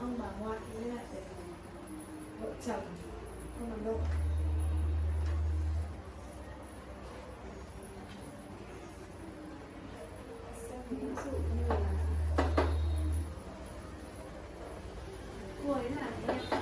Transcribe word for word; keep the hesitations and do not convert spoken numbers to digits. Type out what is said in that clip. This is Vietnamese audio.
ông bà ngoại với lại vợ chồng ông bà nội. Ví dụ như là cô ấy là em